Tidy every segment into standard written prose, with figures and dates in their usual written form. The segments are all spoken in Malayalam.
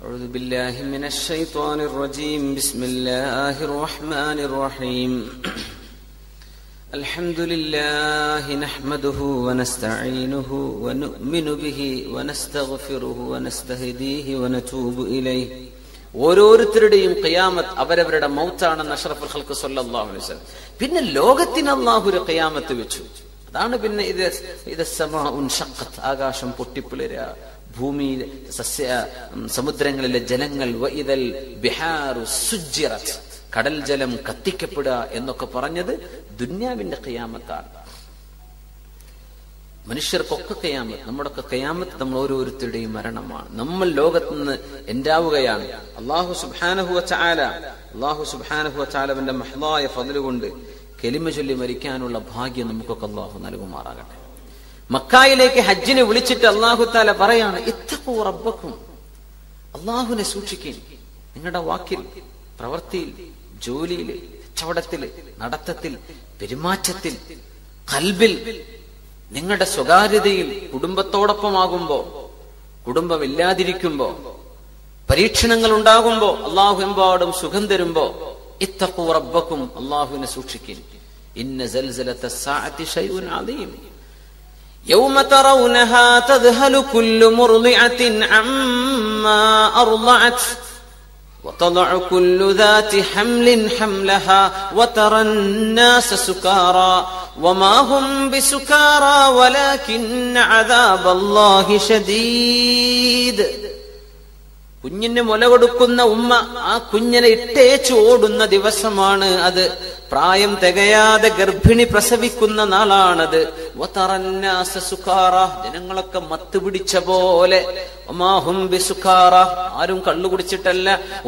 أعوذ بالله من الشيطان الرجيم بسم الله الرحمن الرحيم الحمد لله نحمده ونستعينه ونؤمن به ونستغفره ونستهديه ونتوب إليه ഓരോരുത്തരുടെയും ഖിയാമത്ത് അവരവരുടെ മൗത്താണെന്ന് അഷ്റഫുൽ ഖൽഖ് സല്ലല്ലാഹു അലൈഹി വസല്ലം. പിന്നെ ലോകത്തിന് അല്ലാഹു ഒരു ഖിയാമത്ത് വെച്ചു. അതാണ് പിന്നെ ഇത് സമാഉൻ ഷഖത്ത്, ആകാശം പൊട്ടിപ്പിളരുക, ഭൂമിയിലെ സമുദ്രങ്ങളിലെ ജലങ്ങൾ, വഇദൽ ബിഹാറു സുജ്ജിറത്, കടൽ ജലം കത്തിക്കപ്പെടുക എന്നൊക്കെ പറഞ്ഞത് ദുന്യാവിന്റെ ഖിയാമത്താണ്. മനുഷ്യർക്കൊക്കെ ഖിയാമത്ത്, നമ്മുടെയൊക്കെ ഖിയാമത്ത് നമ്മൾ ഓരോരുത്തരുടെയും മരണമാണ്. നമ്മൾ ലോകത്ത് നിന്ന് എൻഡാവുകയാണ്. അല്ലാഹു സുബ്ഹാനഹു വ തആലയുടെ മഹ്ളായ ഫദ്ല് കൊണ്ട് കലിമ ചൊല്ലി മരിക്കാനുള്ള ഭാഗ്യം നമുക്കൊക്കെ അല്ലാഹു നൽകുമാറാകട്ടെ. മക്കായിലേക്ക് ഹജ്ജിനെ വിളിച്ചിട്ട് അല്ലാഹു തആല പറയാണ്, ഇത്തഖൂ റബ്ബക്കും, അല്ലാഹുവിനെ സൂക്ഷിക്കുക. നിങ്ങളുടെ വാക്കിൽ, പ്രവൃത്തിയിൽ, ജോലിയിൽ, കച്ചവടത്തിൽ, നടത്തത്തിൽ, പെരുമാറ്റത്തിൽ, ഖൽബിൽ, നിങ്ങളുടെ സ്വകാര്യതയിൽ, കുടുംബത്തോടൊപ്പമാകുമ്പോ, കുടുംബമില്ലാതിരിക്കുമ്പോ, പരീക്ഷണങ്ങൾ ഉണ്ടാകുമ്പോ, അള്ളാഹു എമ്പാടും സുഖം തരുമ്പോ, ഇത്തഖൂ റബ്ബക്കും, അള്ളാഹുവിനെ സൂക്ഷിക്കുക. ഇന്ന സൽസലത സ്സാഅതി ശൈഉൻ അദീം യൗമ തറൗനഹാ തദ്ഹലു കുല്ലു മുർദിഅത്തിൻ അമ്മാ അർളഅത് وتضع كل ذات حمل حملها وترى الناس سكارى وما هم بسكارى ولكن عذاب الله شديد. കുഞ്ഞിന് മുല കൊടുക്കുന്ന ഉമ്മ ആ കുഞ്ഞിനെ ഇട്ടേച്ച് ഓടുന്ന ദിവസമാണ് അത്. പ്രായം തികയാതെ ഗർഭിണി പ്രസവിക്കുന്ന നാളാണത്. ജനങ്ങളൊക്കെ മത്ത് പിടിച്ച പോലെ, ആരും കള്ളു കുടിച്ചിട്ടല്ല.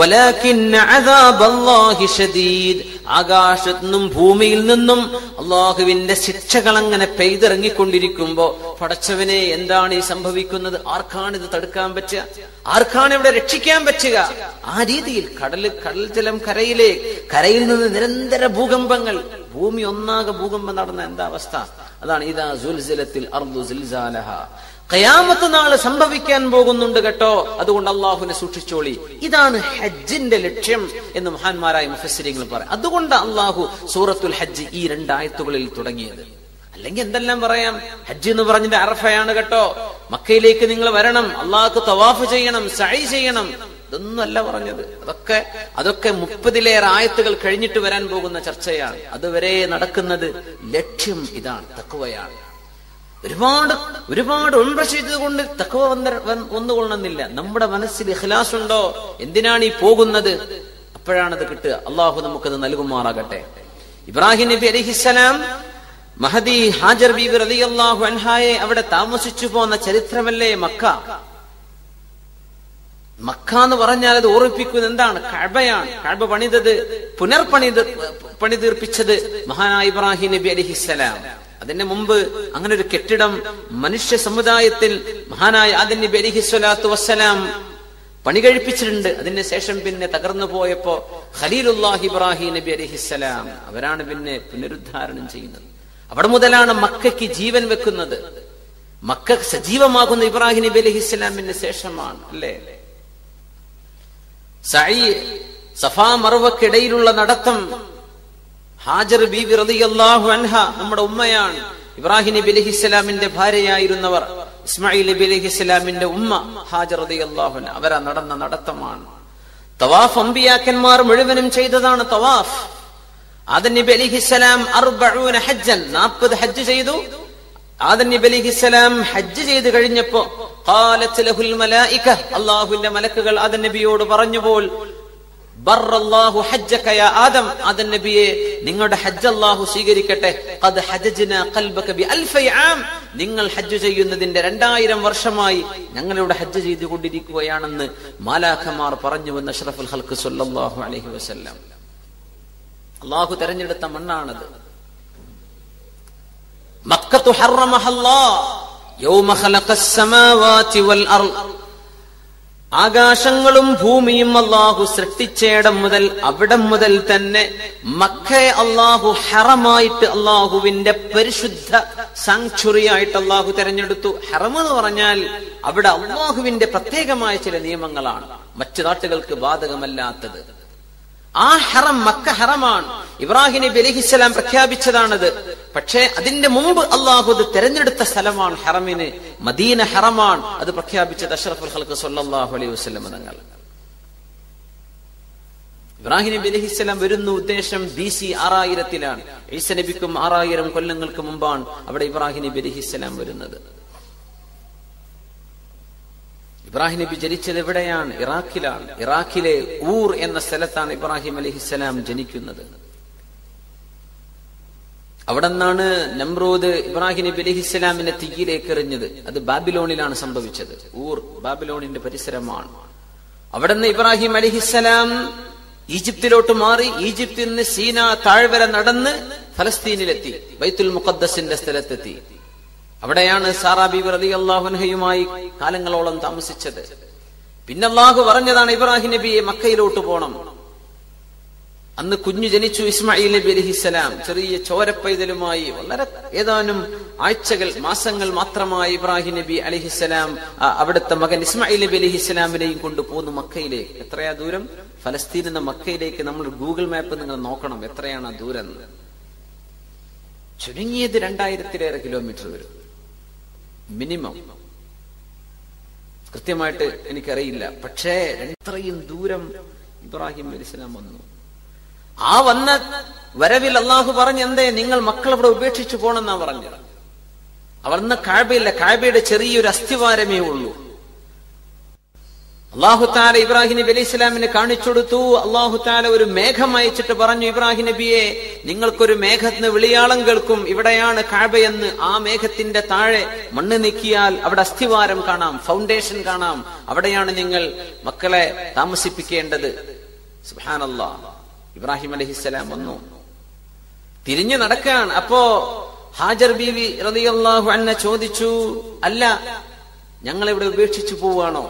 ആകാശത്തു നിന്നും ഭൂമിയിൽ നിന്നും അള്ളാഹുവിന്റെ ശിക്ഷകൾ അങ്ങനെ പെയ്തിറങ്ങിക്കൊണ്ടിരിക്കുമ്പോ, പടച്ചവനെ എന്താണ് ഈ സംഭവിക്കുന്നത്? ആർക്കാണ് ഇത് തടുക്കാൻ പറ്റുക? ആർക്കാണ് ഇവിടെ രക്ഷിക്കാൻ പറ്റുക? ആ രീതിയിൽ കടൽ ജലം കരയിൽ നിന്ന് നിരന്തര ഭൂകമ്പങ്ങൾ, ഭൂമി ഒന്നാകെ ഭൂകമ്പം നടന്ന എന്താ അവസ്ഥ? അതാണ് ഇദാ സുൽസിലത്തിൽ അർദു സിൽസാലഹാ. ഖിയാമത്ത് നാള് സംഭവിക്കാൻ പോകുന്നുണ്ട് കേട്ടോ. അതുകൊണ്ട് അള്ളാഹുവിനെ സൂക്ഷിച്ചോളി. ഇതാണ് ഹജ്ജിന്റെ ലക്ഷ്യം എന്ന് മഹാന്മാരായ മുഫസ്സിരീങ്ങൾ പറയും. അതുകൊണ്ട് അള്ളാഹു സൂറത്തുൽ ഹജ്ജ് ഈ 2 ആയത്തുകളിൽ തുടങ്ങിയത്. അല്ലെങ്കിൽ എന്തെല്ലാം പറയാം? ഹജ്ജ് എന്ന് പറഞ്ഞിട്ട് അറഫയാണ് കേട്ടോ, മക്കയിലേക്ക് നിങ്ങൾ വരണം, അള്ളാഹ്ക്ക് തവാഫ് ചെയ്യണം, സഅയ് ചെയ്യണം, ഇതൊന്നും അല്ല പറഞ്ഞത്. അതൊക്കെ 30-ലേറെ ആയത്തുകൾ കഴിഞ്ഞിട്ട് വരാൻ പോകുന്ന ചർച്ചയാണ്. അതുവരെ നടക്കുന്നത് ലക്ഷ്യം ഇതാണ്, തഖ്വയാണ്. ഒരുപാട് ഉംറ ചെയ്തതുകൊണ്ട് തഖ്വ വന്നുകൊള്ളണമെന്നില്ല. നമ്മുടെ മനസ്സിൽ ഇഖ്ലാസ് ഉണ്ടോ? എന്തിനാണ് ഈ പോകുന്നത്? അപ്പോഴാണത് കിട്ടുക. അള്ളാഹു നമുക്കത് നൽകുമാറാകട്ടെ. ഇബ്രാഹിം നബി അലൈഹിസ്സലാം മഹദി ഹാജർ ബീബി റളിയല്ലാഹു അൻഹായെ അവിടെ താമസിച്ചു പോന്ന ചരിത്രമല്ലേ മക്ക. മക്ക എന്ന് പറഞ്ഞാൽ അത് ഓർമ്മിപ്പിക്കുന്നത് എന്താണ്? കഅബയാണ്. കഅബ പണിതീർപ്പിച്ചത് മഹാനായ ഇബ്രാഹിം നബി അലൈഹിസ്സലാം. അതിന് മുമ്പ് അങ്ങനെ ഒരു കെട്ടിടം മനുഷ്യ സമുദായത്തിൽ മഹാനായ ആദം നബി അലൈഹിസ്സലാത്തു വസ്സലാം പണി കഴിപ്പിച്ചിട്ടുണ്ട്. അതിന് ശേഷം പിന്നെ തകർന്നു പോയപ്പോ ഖലീലുല്ലാഹി ഇബ്രാഹിം നബി അലൈഹിസ്സലാം അവരാണ് പിന്നെ പുനരുദ്ധാരണം ചെയ്യുന്നത്. അവിടെ മുതലാണ് മക്കയ്ക്ക് ജീവൻ വെക്കുന്നത്. മക്ക സജീവമാകുന്ന ഇബ്രാഹിം നബി അലൈഹിസ്സലാമിന് ശേഷമാണ്, അല്ലേ? സഅയ്, സഫാ മർവക്കിടയിലുള്ള നടത്തം, ഹാജർ ബീവി റളിയല്ലാഹു അൻഹ നമ്മുടെ ഉമ്മയാണ്. ഇബ്രാഹിം നബി അലൈഹിസ്സലാമിന്റെ ഭാര്യയായിരുന്നവർ, ഇസ്മായിൽ നബി അലൈഹിസ്സലാമിന്റെ ഉമ്മ ഹാജർ റളിയല്ലാഹു അൻഹ, അവരാ നടന്ന നടത്തമാണ്. തവാഫ് അമ്പിയാക്കന്മാർ മുഴുവനും ചെയ്തതാണ് തവാഫ്. ആദം നബി അലൈഹിസ്സലാം 40 ഹജ്ജൻ, 40 ഹജ്ജ് ചെയ്തു. ആദം നബി അലൈഹിസ്സലാം ഹജ്ജ് ചെയ്ത് കഴിഞ്ഞപ്പോ ഖാലത്ത് ലഹുൽ മലായിക, അല്ലാഹുവിന്റെ മലക്കുകൾ ആദം നബിയോട് പറഞ്ഞപ്പോൾ, ബറല്ലാഹു ഹജ്ജക യാ ആദം, ആദം നബിയെ നിങ്ങളുടെ ഹജ്ജ് അല്ലാഹു സ്വീകരിക്കട്ടെ. ഖദ് ഹജ്ജനാ ഖൽബക ബി അൽഫി ആം, നിങ്ങൾ ഹജ്ജ് ചെയ്യുന്നതിന്റെ 2000 വർഷമായി ഞങ്ങളിവിടെ ഹജ്ജ് ചെയ്തുകൊണ്ടിരിക്കുകയാണെന്ന് മാലാഖമാർ പറഞ്ഞുവെന്ന് അഷ്റഫുൽ ഖൽഖ് സല്ലല്ലാഹു അലൈഹി വസല്ലം. അല്ലാഹു തെരഞ്ഞെടുത്ത മണ്ണാണത്. മക്കത്തു ഹറമഹല്ലാഹ് യൗമ ഖലഖസ് സമാവാതി വൽ അർള്. ആകാശങ്ങളും ഭൂമിയും അള്ളാഹു സൃഷ്ടിച്ചയിടം മുതൽ അവിടം മുതൽ തന്നെ മക്കയെ അള്ളാഹു ഹറമായിട്ട് അള്ളാഹുവിന്റെ പരിശുദ്ധ സാങ്ച്വറി ആയിട്ട് അള്ളാഹു തെരഞ്ഞെടുത്തു. ഹറം എന്ന് പറഞ്ഞാൽ അവിടെ അള്ളാഹുവിന്റെ പ്രത്യേകമായ ചില നിയമങ്ങളാണ്, മറ്റു നാട്ടുകൾക്ക് ബാധകമല്ലാത്തത്. ആ ഹറം മക്ക ഹറമാണ്. ഇബ്രാഹിം നബി അലൈഹിസ്സലാം പ്രഖ്യാപിച്ചതാണത്. പക്ഷേ അതിന്റെ മുമ്പ് അള്ളാഹു അത് തെരഞ്ഞെടുത്ത സ്ഥലമാണ് ഹറമിന്. മദീന ഹറമാണ്. അത് പ്രഖ്യാപിച്ചത് അഷ്റഫുൽ ഖൽഖ് സ്വല്ലല്ലാഹു അലൈഹി വസല്ലം തങ്ങൾ. ഇബ്രാഹിം നബി അലൈഹിസ്സലാം വരുന്ന ഉദ്ദേശം BC 6000-ലാണ്. ഈസ നബിക്കും 6000 കൊല്ലങ്ങൾക്ക് മുമ്പാണ് അവിടെ ഇബ്രാഹിം നബി അലൈഹിസ്സലാം വരുന്നത്. ഇബ്രാഹിം നബി ജനിച്ചത് എവിടെയാണ്? ഇറാഖിലാണ്. ഇറാഖിലെ ഊർ എന്ന സ്ഥലത്താണ് ഇബ്രാഹിം അലൈഹിസ്സലാം ജനിക്കുന്നത്. അവിടെ നിന്നാണ് നമ്രൂദ് ഇബ്രാഹിം നബി അലൈഹിസ്സലാമിനെ തീയിലേക്ക് എറിഞ്ഞത്. അത് ബാബിലോണിലാണ് സംഭവിച്ചത്. ഊർ ബാബിലോണിന്റെ പരിസരമാണ്. അവിടെ നിന്ന് ഇബ്രാഹിം അലൈഹിസ്സലാം ഈജിപ്തിലോട്ട് മാറി. ഈജിപ്തിൽ നിന്ന് സീന താഴ്വര നടന്ന് ഫലസ്തീനിലെത്തി, ബൈത്തുൽ മുഖദ്ദസിന്റെ സ്ഥലത്തെത്തി. അവിടെയാണ് സാറാ ബീവി റളിയല്ലാഹു അൻഹയുമായി കാലങ്ങളോളം താമസിച്ചത്. പിന്നെ അല്ലാഹു പറഞ്ഞതാണ് ഇബ്രാഹിം നബിയെ മക്കയിലോട്ട് പോണം. അന്ന് കുഞ്ഞു ജനിച്ചു ഇസ്മായിൽ നബി അലൈഹിസ്സലാം. ചെറിയ ചോരപ്പൈതലുമായി വളരെ ഏതാനും ആഴ്ചകൾ മാസങ്ങൾ മാത്രമായി ഇബ്രാഹിം നബി അലൈഹിസ്സലാം അവിടുത്തെ മകൻ ഇസ്മായിൽ നബി അലൈഹിസ്സലാമിനെയും കൊണ്ട് പോന്നു മക്കയിലേക്ക്. എത്രയാ ദൂരം? ഫലസ്തീനിൽ നിന്ന് മക്കയിലേക്ക് നമ്മൾ ഗൂഗിൾ മാപ്പ് നിങ്ങൾ നോക്കണം, എത്രയാണ് ആ ദൂരം. ചുരുങ്ങിയത് 2000-ലേറെ കിലോമീറ്റർ വരും മിനിമം. കൃത്യമായിട്ട് എനിക്കറിയില്ല. പക്ഷേ എത്രയും ദൂരം ഇബ്രാഹിം അലൈഹിസ്സലാം വന്നു. ആ വന്ന വരവിൽ അള്ളാഹു പറഞ്ഞു, എന്തേ നിങ്ങൾ മക്കൾ ഇവിടെ ഉപേക്ഷിച്ചു പോണെന്നാ പറഞ്ഞത്. അവർന്ന് കഅബയില്ല, കഅബയുടെ ചെറിയൊരു അസ്ഥിവാരമേ ഉള്ളൂ. അല്ലാഹു തആല ഇബ്രാഹിം നബി അലൈഹി സ്വലാമിനെ കാണിച്ചു കൊടുത്തു. അല്ലാഹു തആല ഒരു മേഘം അയച്ചിട്ട് പറഞ്ഞു, ഇബ്രാഹിം നബിയെ നിങ്ങൾക്കൊരു മേഘത്തിന് വിളിയാളം കേൾക്കും, ഇവിടെയാണ് കഅബയെന്ന്. ആ മേഘത്തിന്റെ താഴെ മണ്ണ് നീക്കിയാൽ അവിടെ അസ്ഥിവാരം കാണാം, ഫൗണ്ടേഷൻ കാണാം. അവിടെയാണ് നിങ്ങൾ മക്കളെ താമസിപ്പിക്കേണ്ടത്. സുബ്ഹാനല്ലാഹ്. ഇബ്രാഹിം അലൈഹിസ്സലാം വന്നു, തിരിഞ്ഞു നടക്കുകയാണ്. അപ്പോ ഹാജർ ബീവി റളിയല്ലാഹു അൻഹ ചോദിച്ചു, അല്ല ഞങ്ങളിവിടെ ഉപേക്ഷിച്ചു പോവാണോ?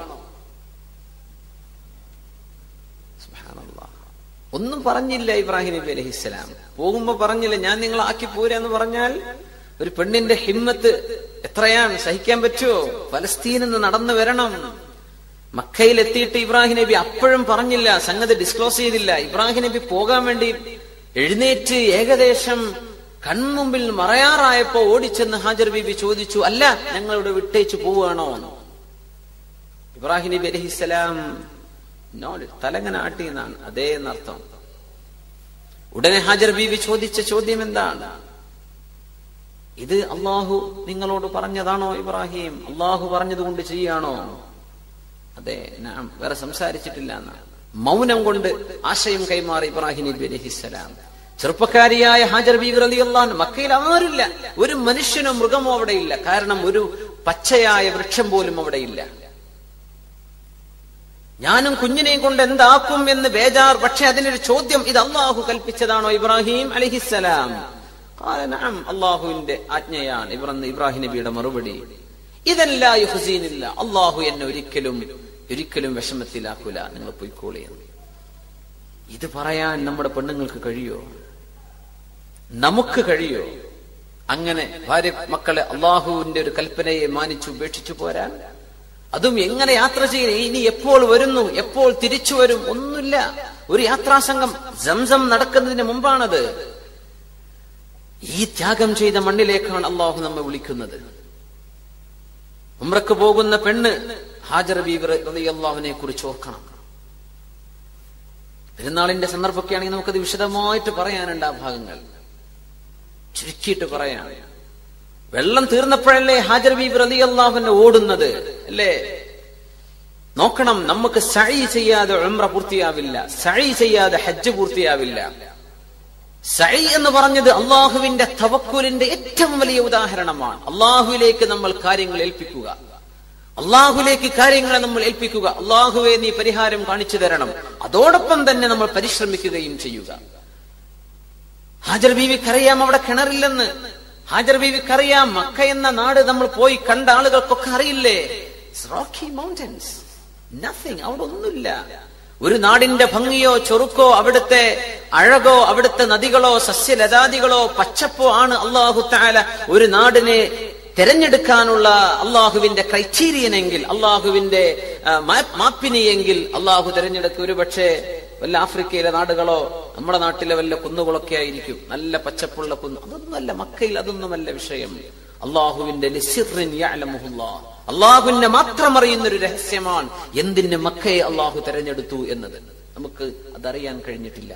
ഒന്നും പറഞ്ഞില്ല ഇബ്രാഹിം നബി അലൈഹിസ്സലാം. പോകുമ്പോ പറഞ്ഞില്ല ഞാൻ നിങ്ങളെ ആക്കി പോരാന്ന് പറഞ്ഞാൽ ഒരു പെണ്ണിന്റെ ഹിമ്മത്ത് എത്രയാണ്, സഹിക്കാൻ പറ്റുമോ? ഫലസ്തീനിൽ നിന്ന് നടന്നു വരണം. മക്കയിൽ എത്തിയിട്ട് ഇബ്രാഹിം നബി അപ്പോഴും പറഞ്ഞില്ല, സംഗതി ഡിസ്ക്ലോസ് ചെയ്തില്ല. ഇബ്രാഹിം നബി പോകാൻ വേണ്ടി എഴുന്നേറ്റ് ഏകദേശം കൺമുമ്പിൽ മറയാറായപ്പോ ഓടിച്ചെന്ന് ഹാജർ ബീബി ചോദിച്ചു, അല്ല ഞങ്ങളിവിടെ വിട്ടേച്ചു പോവുകയാണോ? ഇബ്രാഹിം നബി അലൈഹിസ്സലാം തലങ്ങനെ ആട്ടി എന്നാണ്, അതേ എന്നർത്ഥം. ഉടനെ ഹാജർ ബീബി ചോദിച്ച ചോദ്യം എന്താണ്? ഇത് അള്ളാഹു നിങ്ങളോട് പറഞ്ഞതാണോ ഇബ്രാഹിം? അള്ളാഹു പറഞ്ഞതുകൊണ്ട് ചെയ്യാണോ? അതെ, ഞാൻ വേറെ സംസാരിച്ചിട്ടില്ല എന്നാണ്. മൗനം കൊണ്ട് ആശയം കൈമാറി ഇബ്രാഹിം നബി അലൈഹിസ്സലാം. ചെറുപ്പക്കാരിയായ ഹാജർ ബീവി റളിയല്ലാഹു അൻഹ, മക്കയിൽ ആരുമില്ല, ഒരു മനുഷ്യനോ മൃഗമോ അവിടെ ഇല്ല. കാരണം ഒരു പച്ചയായ വൃക്ഷം പോലും അവിടെ ഇല്ല. ഞാനും കുഞ്ഞിനെയും കൊണ്ട് എന്താക്കും എന്ന് ബേജാർ. പക്ഷെ അതിനൊരു ചോദ്യം, ഇത് അള്ളാഹു കൽപ്പിച്ചതാണോ ഇബ്രാഹിം അലൈഹിസ്സലാം? അള്ളാഹുവിന്റെ ആജ്ഞയാണ്. ഇബ്രാഹിം നബിയുടെ മറുപടി, ഇതല്ല യുഹ്സീനില്ല, അള്ളാഹു എന്നെ ഒരിക്കലും വിഷമത്തിലാക്കൂല, നിങ്ങൾ പോയിക്കോളി. ഇത് പറയാൻ നമ്മുടെ പെണ്ണുങ്ങൾക്ക് കഴിയോ? നമുക്ക് കഴിയോ? അങ്ങനെ ഭാര്യ മക്കളെ അള്ളാഹുവിന്റെ ഒരു കൽപ്പനയെ മാനിച്ചു ഉപേക്ഷിച്ചു പോരാൻ? അതും എങ്ങനെ യാത്ര ചെയ്യും? ഇനി എപ്പോൾ വരുന്നു, എപ്പോൾ തിരിച്ചു വരും? ഒന്നുമില്ല. ഒരു യാത്രാസംഘം സംസം നടക്കുന്നതിന് മുമ്പാണത്. ഈ ത്യാഗം ചെയ്ത മണ്ണിലേക്കാണ് അള്ളാഹു നമ്മെ വിളിക്കുന്നത്. ഉംറക്ക് പോകുന്ന പെണ്ണ് ഹാജർ ബീവി റളിയല്ലാഹുവിനെ കുറിച്ച് ഓർക്കണം. പെരുന്നാളിന്റെ സന്ദർഭമൊക്കെ ആണെങ്കിൽ നമുക്കത് വിശദമായിട്ട് പറയാനുണ്ട്. ആ ഭാഗങ്ങൾ ചുരുക്കിയിട്ട് പറയാൻ. വെള്ളം തീർന്നപ്പോഴല്ലേ ഹാജർ ബീവി റളിയല്ലാഹു അൻഹ ഓടുന്നത്, അല്ലേ? നോക്കണം, നമുക്ക് സഅയ് ചെയ്യാതെ ഉംറ പൂർത്തിയാവില്ല, സഅയ് ചെയ്യാതെ ഹജ്ജ് പൂർത്തിയാവില്ല. സഅയ് എന്ന് പറഞ്ഞത് അള്ളാഹുവിന്റെ തവക്കുലിന്റെ ഏറ്റവും വലിയ ഉദാഹരണമാണ്. അള്ളാഹുവിലേക്ക് നമ്മൾ കാര്യങ്ങൾ ഏൽപ്പിക്കുക, അള്ളാഹുലേക്ക് കാര്യങ്ങളെ നമ്മൾ ഏൽപ്പിക്കുക. അള്ളാഹുവെ നീ പരിഹാരം കാണിച്ചു തരണം. അതോടൊപ്പം തന്നെ നമ്മൾ പരിശ്രമിക്കുകയും ചെയ്യുക. ഹാജർ ബീവിക്കറിയാം അവിടെ കിണറില്ലെന്ന്. ഹാജർ ബീവിക്കറിയാം മക്ക എന്ന നാട് നമ്മൾ പോയി കണ്ട ആളുകൾക്കൊക്കെ അറിയില്ലേ, റോക്കി മൗണ്ടൻസ്, നത്തിങ്. അവിടെ ഒന്നുമില്ല. ഒരു നാടിന്റെ ഭംഗിയോ ചൊറുക്കോ അവിടുത്തെ അഴകോ അവിടുത്തെ നദികളോ സസ്യലതാദികളോ പച്ചപ്പോ ആണ് അല്ലാഹു തആല ഒരു നാടിനെ തെരഞ്ഞെടുക്കാനുള്ള അള്ളാഹുവിന്റെ ക്രൈറ്റീരിയനെങ്കിൽ, അള്ളാഹുവിന്റെ മാപ്പിനിയെങ്കിൽ അള്ളാഹു തെരഞ്ഞെടുക്കുക ഒരുപക്ഷെ വല്ല ആഫ്രിക്കയിലെ നാടുകളോ നമ്മുടെ നാട്ടിലെ വല്ല കുന്നുകളൊക്കെ ആയിരിക്കും, നല്ല പച്ചപ്പുള്ള കുന്ന്. അതൊന്നുമല്ല മക്കയിൽ, അതൊന്നുമല്ല വിഷയം. അള്ളാഹുവിന്റെ അള്ളാഹുവിനെ മാത്രം അറിയുന്ന ഒരു രഹസ്യമാണ് എന്തിന് മക്കയെ അള്ളാഹു തെരഞ്ഞെടുത്തു എന്നത്. നമുക്ക് അതറിയാൻ കഴിഞ്ഞിട്ടില്ല.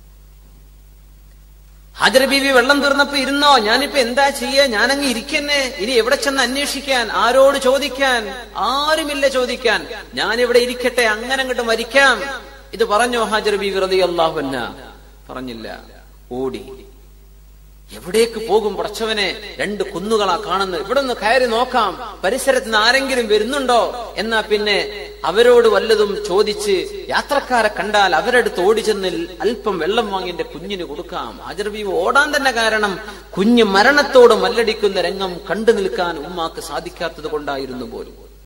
ഹാജർ ബീവി വെള്ളം തീർന്നപ്പോ ഇരുന്നോ, ഞാനിപ്പോ എന്താ ചെയ്യാ, ഞാനങ്ങ് ഇരിക്കന്നെ, ഇനി എവിടെ ചെന്ന് അന്വേഷിക്കാൻ, ആരോട് ചോദിക്കാൻ? ആരുമില്ല ചോദിക്കാൻ. ഞാനിവിടെ ഇരിക്കട്ടെ, അങ്ങനെ അങ്ങോട്ട് മരിക്കാം. ഇത് പറഞ്ഞോ ഹാജർ ബീവി റളിയല്ലാഹു അൻഹ? പറഞ്ഞില്ല. ഓടി. എവിടേക്ക് പോകും പടച്ചവനെ? 2 കുന്നുകളാ കാണുന്നത്, ഇവിടെ ഒന്ന് കയറി നോക്കാം, പരിസരത്ത് നിന്ന് ആരെങ്കിലും വരുന്നുണ്ടോ എന്നാ പിന്നെ അവരോട് വല്ലതും ചോദിച്ച് യാത്രക്കാരെ കണ്ടാൽ അവരെടുത്ത് ഓടിച്ചെന്ന് അല്പം വെള്ളം വാങ്ങി എന്റെ കുഞ്ഞിന് കൊടുക്കാം. ഹാജർ ബീവി ഓടാൻ തന്നെ കാരണം കുഞ്ഞ് മരണത്തോട് മല്ലടിക്കുന്ന രംഗം കണ്ടു നിൽക്കാൻ ഉമ്മാക്ക് സാധിക്കാത്തത് കൊണ്ടായിരുന്നു പോലും.